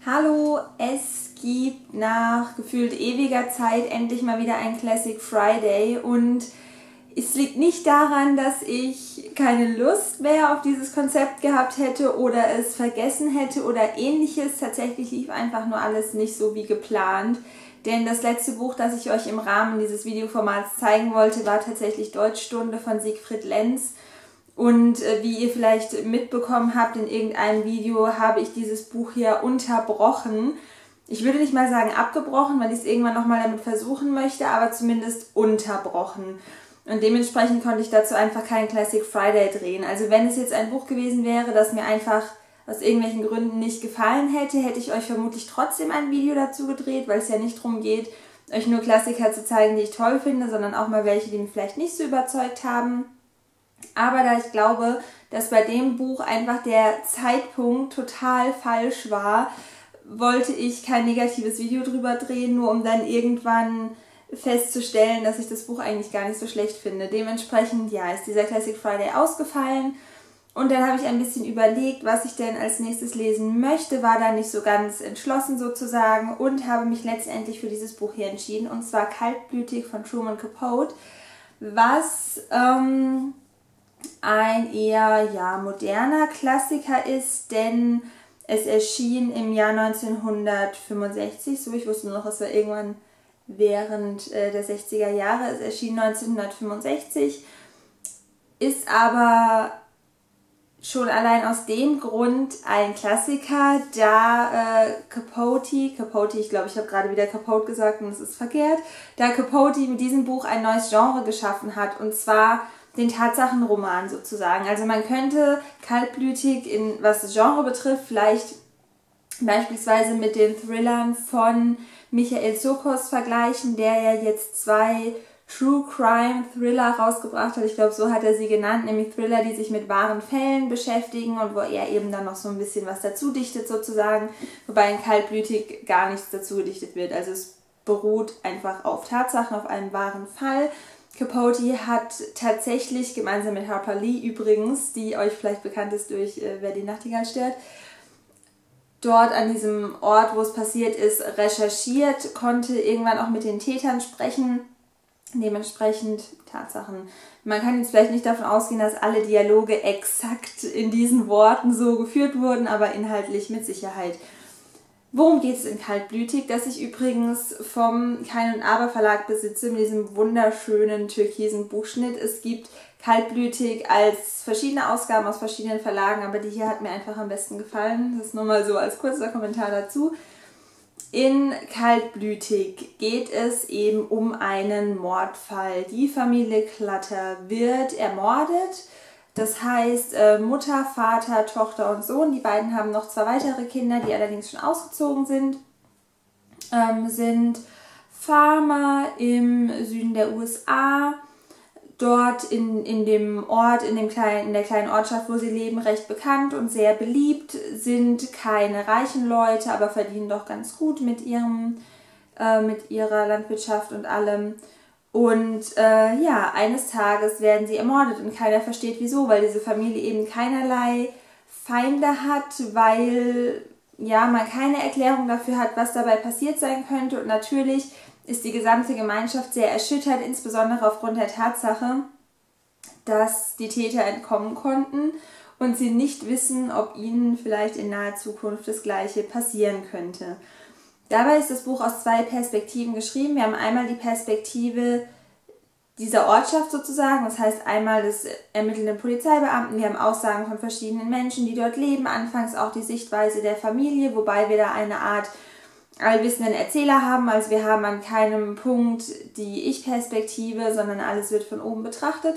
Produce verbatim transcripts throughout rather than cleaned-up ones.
Hallo, es gibt nach gefühlt ewiger Zeit endlich mal wieder ein Classic Friday und es liegt nicht daran, dass ich keine Lust mehr auf dieses Konzept gehabt hätte oder es vergessen hätte oder ähnliches. Tatsächlich lief einfach nur alles nicht so wie geplant. Denn das letzte Buch, das ich euch im Rahmen dieses Videoformats zeigen wollte, war tatsächlich Deutschstunde von Siegfried Lenz. Und äh, wie ihr vielleicht mitbekommen habt in irgendeinem Video, habe ich dieses Buch hier unterbrochen. Ich würde nicht mal sagen abgebrochen, weil ich es irgendwann nochmal damit versuchen möchte, aber zumindest unterbrochen. Und dementsprechend konnte ich dazu einfach keinen Classic Friday drehen. Also wenn es jetzt ein Buch gewesen wäre, das mir einfach aus irgendwelchen Gründen nicht gefallen hätte, hätte ich euch vermutlich trotzdem ein Video dazu gedreht, weil es ja nicht darum geht, euch nur Klassiker zu zeigen, die ich toll finde, sondern auch mal welche, die mich vielleicht nicht so überzeugt haben. Aber da ich glaube, dass bei dem Buch einfach der Zeitpunkt total falsch war, wollte ich kein negatives Video drüber drehen, nur um dann irgendwann festzustellen, dass ich das Buch eigentlich gar nicht so schlecht finde. Dementsprechend, ja, ist dieser Classic Friday ausgefallen. Und dann habe ich ein bisschen überlegt, was ich denn als nächstes lesen möchte, war da nicht so ganz entschlossen sozusagen und habe mich letztendlich für dieses Buch hier entschieden, und zwar Kaltblütig von Truman Capote, was ähm, ein eher ja, moderner Klassiker ist, denn es erschien im Jahr neunzehnhundertfünfundsechzig, so ich wusste nur noch, es war irgendwann während äh, der sechziger Jahre, es erschien neunzehnhundertfünfundsechzig, ist aber schon allein aus dem Grund ein Klassiker, da äh, Capote, Capote, ich glaube, ich habe gerade wieder Capote gesagt und es ist verkehrt, da Capote mit diesem Buch ein neues Genre geschaffen hat, und zwar den Tatsachenroman sozusagen. Also man könnte Kaltblütig, in was das Genre betrifft, vielleicht beispielsweise mit den Thrillern von Michael Sokos vergleichen, der ja jetzt zwei True Crime Thriller rausgebracht hat. Ich glaube, so hat er sie genannt, nämlich Thriller, die sich mit wahren Fällen beschäftigen und wo er eben dann noch so ein bisschen was dazu dichtet sozusagen, wobei in Kaltblütig gar nichts dazu gedichtet wird. Also es beruht einfach auf Tatsachen, auf einem wahren Fall. Capote hat tatsächlich, gemeinsam mit Harper Lee übrigens, die euch vielleicht bekannt ist durch äh, Wer die Nachtigall stört, dort an diesem Ort, wo es passiert ist, recherchiert, konnte irgendwann auch mit den Tätern sprechen. Dementsprechend Tatsachen. Man kann jetzt vielleicht nicht davon ausgehen, dass alle Dialoge exakt in diesen Worten so geführt wurden, aber inhaltlich mit Sicherheit. Worum geht es in Kaltblütig, das ich übrigens vom Kein und Aber Verlag besitze, mit diesem wunderschönen türkisen Buchschnitt. Es gibt Kaltblütig als verschiedene Ausgaben aus verschiedenen Verlagen, aber die hier hat mir einfach am besten gefallen. Das ist nur mal so als kurzer Kommentar dazu. In Kaltblütig geht es eben um einen Mordfall. Die Familie Clutter wird ermordet. Das heißt, Mutter, Vater, Tochter und Sohn, die beiden haben noch zwei weitere Kinder, die allerdings schon ausgezogen sind, ähm, sind Farmer im Süden der U S A. Dort in, in dem Ort, in, dem kleinen, in der kleinen Ortschaft, wo sie leben, recht bekannt und sehr beliebt, sind keine reichen Leute, aber verdienen doch ganz gut mit, ihrem, äh, mit ihrer Landwirtschaft und allem. Und äh, ja, eines Tages werden sie ermordet und keiner versteht wieso, weil diese Familie eben keinerlei Feinde hat, weil ja, man keine Erklärung dafür hat, was dabei passiert sein könnte. Und natürlich ist die gesamte Gemeinschaft sehr erschüttert, insbesondere aufgrund der Tatsache, dass die Täter entkommen konnten und sie nicht wissen, ob ihnen vielleicht in naher Zukunft das Gleiche passieren könnte. Dabei ist das Buch aus zwei Perspektiven geschrieben. Wir haben einmal die Perspektive dieser Ortschaft sozusagen, das heißt einmal des ermittelnden Polizeibeamten, wir haben Aussagen von verschiedenen Menschen, die dort leben, anfangs auch die Sichtweise der Familie, wobei wir da eine Art allwissenden Erzähler haben, also wir haben an keinem Punkt die Ich-Perspektive, sondern alles wird von oben betrachtet.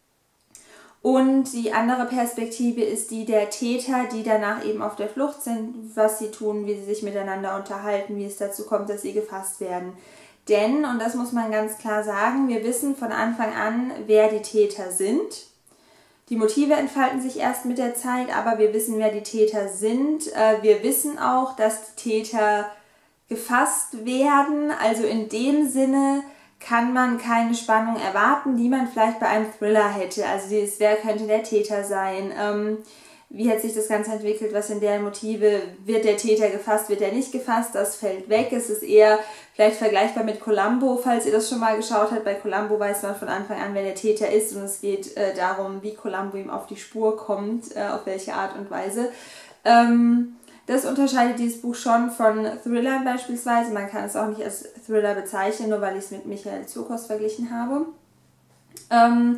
Und die andere Perspektive ist die der Täter, die danach eben auf der Flucht sind, was sie tun, wie sie sich miteinander unterhalten, wie es dazu kommt, dass sie gefasst werden. Denn, und das muss man ganz klar sagen, wir wissen von Anfang an, wer die Täter sind. Die Motive entfalten sich erst mit der Zeit, aber wir wissen, wer die Täter sind. Wir wissen auch, dass die Täter gefasst werden, also in dem Sinne kann man keine Spannung erwarten, die man vielleicht bei einem Thriller hätte. Also dieses, wer könnte der Täter sein? Ähm, wie hat sich das Ganze entwickelt, was sind deren Motive, wird der Täter gefasst, wird er nicht gefasst, das fällt weg. Es ist eher vielleicht vergleichbar mit Columbo, falls ihr das schon mal geschaut habt. Bei Columbo weiß man von Anfang an, wer der Täter ist, und es geht äh, darum, wie Columbo ihm auf die Spur kommt, äh, auf welche Art und Weise. Ähm, das unterscheidet dieses Buch schon von Thrillern beispielsweise. Man kann es auch nicht als Thriller bezeichnen, nur weil ich es mit Michael Zurkos verglichen habe. Ähm,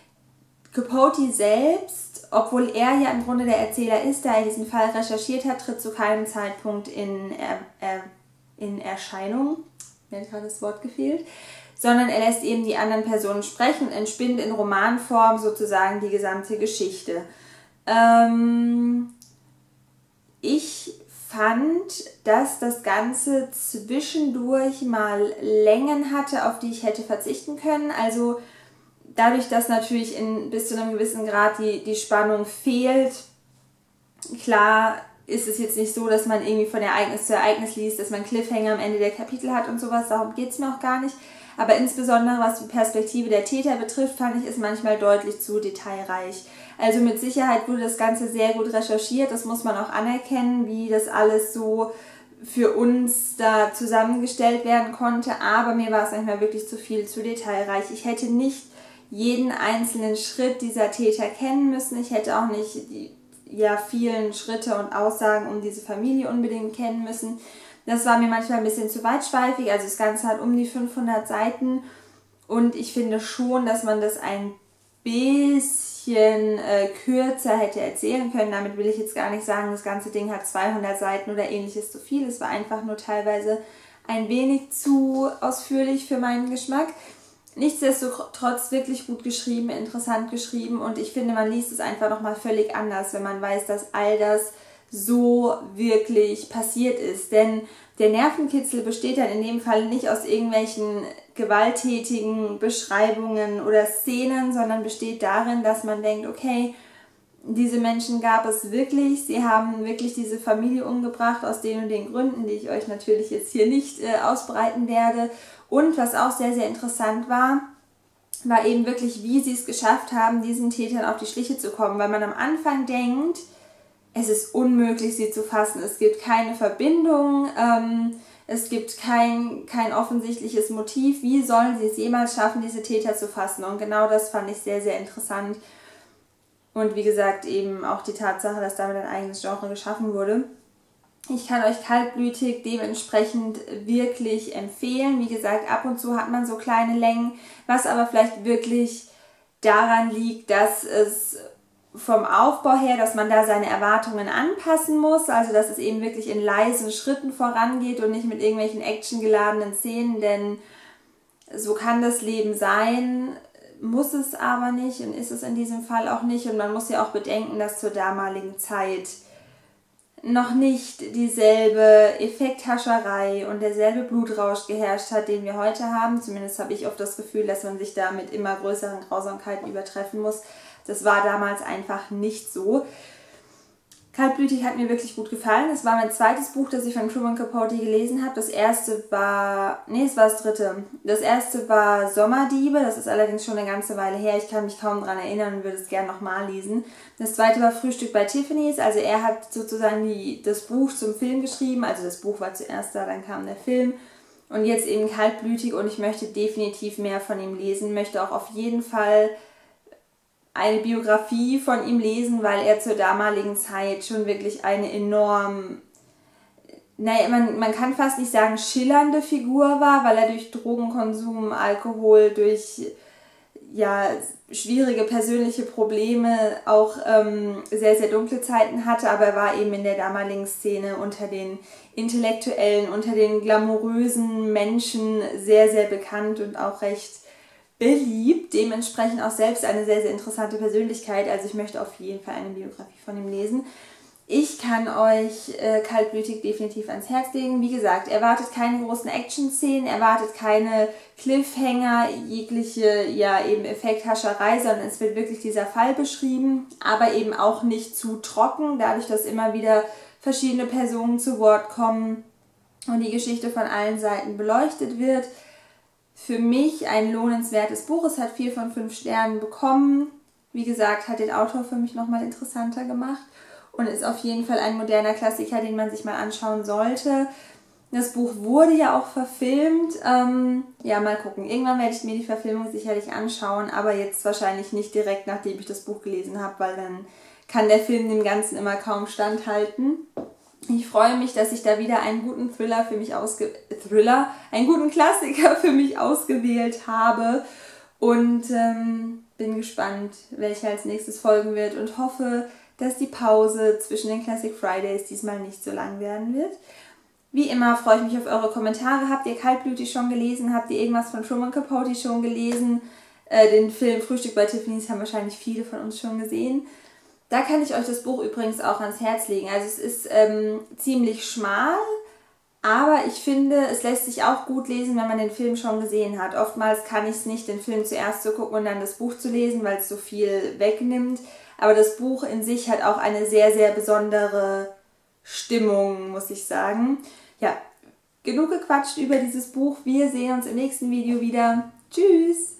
Capote selbst, obwohl er ja im Grunde der Erzähler ist, da er diesen Fall recherchiert hat, tritt zu keinem Zeitpunkt in, er, er, in Erscheinung, mir hat gerade das Wort gefehlt, sondern er lässt eben die anderen Personen sprechen und entspinnt in Romanform sozusagen die gesamte Geschichte. Ähm, ich fand, dass das Ganze zwischendurch mal Längen hatte, auf die ich hätte verzichten können. Also dadurch, dass natürlich in, bis zu einem gewissen Grad die, die Spannung fehlt, klar ist es jetzt nicht so, dass man irgendwie von Ereignis zu Ereignis liest, dass man Cliffhanger am Ende der Kapitel hat und sowas, darum geht es mir auch gar nicht. Aber insbesondere was die Perspektive der Täter betrifft, fand ich es manchmal deutlich zu detailreich. Also mit Sicherheit wurde das Ganze sehr gut recherchiert, das muss man auch anerkennen, wie das alles so für uns da zusammengestellt werden konnte, aber mir war es manchmal wirklich zu viel, zu detailreich. Ich hätte nicht jeden einzelnen Schritt dieser Täter kennen müssen. Ich hätte auch nicht die ja, vielen Schritte und Aussagen um diese Familie unbedingt kennen müssen. Das war mir manchmal ein bisschen zu weitschweifig. Also das Ganze hat um die fünfhundert Seiten und ich finde schon, dass man das ein bisschen äh, kürzer hätte erzählen können. Damit will ich jetzt gar nicht sagen, das ganze Ding hat zweihundert Seiten oder ähnliches zu viel. Es war einfach nur teilweise ein wenig zu ausführlich für meinen Geschmack. Nichtsdestotrotz wirklich gut geschrieben, interessant geschrieben und ich finde, man liest es einfach nochmal völlig anders, wenn man weiß, dass all das so wirklich passiert ist. Denn der Nervenkitzel besteht dann in dem Fall nicht aus irgendwelchen gewalttätigen Beschreibungen oder Szenen, sondern besteht darin, dass man denkt, okay, diese Menschen gab es wirklich, sie haben wirklich diese Familie umgebracht aus den und den Gründen, die ich euch natürlich jetzt hier nicht äh, ausbreiten werde. Und was auch sehr, sehr interessant war, war eben wirklich, wie sie es geschafft haben, diesen Tätern auf die Schliche zu kommen. Weil man am Anfang denkt, es ist unmöglich, sie zu fassen. Es gibt keine Verbindung, ähm, es gibt kein, kein offensichtliches Motiv. Wie sollen sie es jemals schaffen, diese Täter zu fassen? Und genau das fand ich sehr, sehr interessant. Und wie gesagt, eben auch die Tatsache, dass damit ein eigenes Genre geschaffen wurde. Ich kann euch Kaltblütig dementsprechend wirklich empfehlen. Wie gesagt, ab und zu hat man so kleine Längen, was aber vielleicht wirklich daran liegt, dass es vom Aufbau her, dass man da seine Erwartungen anpassen muss. Also dass es eben wirklich in leisen Schritten vorangeht und nicht mit irgendwelchen actiongeladenen Szenen, denn so kann das Leben sein, muss es aber nicht und ist es in diesem Fall auch nicht. Und man muss ja auch bedenken, dass zur damaligen Zeit noch nicht dieselbe Effekthascherei und derselbe Blutrausch geherrscht hat, den wir heute haben. Zumindest habe ich oft das Gefühl, dass man sich da mit immer größeren Grausamkeiten übertreffen muss. Das war damals einfach nicht so. Kaltblütig hat mir wirklich gut gefallen. Es war mein zweites Buch, das ich von Truman Capote gelesen habe. Das erste war, nee, es war das dritte. Das erste war Sommerdiebe, das ist allerdings schon eine ganze Weile her. Ich kann mich kaum daran erinnern und würde es gerne nochmal lesen. Das zweite war Frühstück bei Tiffany's, also er hat sozusagen die, das Buch zum Film geschrieben. Also das Buch war zuerst da, dann kam der Film. Und jetzt eben Kaltblütig und ich möchte definitiv mehr von ihm lesen. Möchte auch auf jeden Fall eine Biografie von ihm lesen, weil er zur damaligen Zeit schon wirklich eine enorm, naja, man, man kann fast nicht sagen schillernde Figur war, weil er durch Drogenkonsum, Alkohol, durch ja, schwierige persönliche Probleme auch ähm, sehr, sehr dunkle Zeiten hatte, aber er war eben in der damaligen Szene unter den Intellektuellen, unter den glamourösen Menschen sehr, sehr bekannt und auch recht beliebt, dementsprechend auch selbst eine sehr, sehr interessante Persönlichkeit. Also ich möchte auf jeden Fall eine Biografie von ihm lesen. Ich kann euch äh, Kaltblütig definitiv ans Herz legen. Wie gesagt, erwartet keine großen Action-Szenen, erwartet keine Cliffhanger, jegliche ja eben Effekthascherei, sondern es wird wirklich dieser Fall beschrieben, aber eben auch nicht zu trocken, dadurch, dass immer wieder verschiedene Personen zu Wort kommen und die Geschichte von allen Seiten beleuchtet wird. Für mich ein lohnenswertes Buch. Es hat vier von fünf Sternen bekommen. wie gesagt, hat den Autor für mich nochmal interessanter gemacht und ist auf jeden Fall ein moderner Klassiker, den man sich mal anschauen sollte. Das Buch wurde ja auch verfilmt. Ähm, ja, mal gucken. Irgendwann werde ich mir die Verfilmung sicherlich anschauen, aber jetzt wahrscheinlich nicht direkt, nachdem ich das Buch gelesen habe, weil dann kann der Film dem Ganzen immer kaum standhalten. Ich freue mich, dass ich da wieder einen guten Thriller für mich ausge... Thriller? Einen guten Klassiker für mich ausgewählt habe und ähm, bin gespannt, welcher als nächstes folgen wird und hoffe, dass die Pause zwischen den Classic Fridays diesmal nicht so lang werden wird. Wie immer freue ich mich auf eure Kommentare. Habt ihr Kaltblütig schon gelesen? Habt ihr irgendwas von Truman Capote schon gelesen? Äh, den Film Frühstück bei Tiffany's haben wahrscheinlich viele von uns schon gesehen. Da kann ich euch das Buch übrigens auch ans Herz legen. Also es ist ähm, ziemlich schmal, aber ich finde, es lässt sich auch gut lesen, wenn man den Film schon gesehen hat. Oftmals kann ich es nicht, den Film zuerst zu gucken und dann das Buch zu lesen, weil es so viel wegnimmt. Aber das Buch in sich hat auch eine sehr, sehr besondere Stimmung, muss ich sagen. Ja, genug gequatscht über dieses Buch. Wir sehen uns im nächsten Video wieder. Tschüss!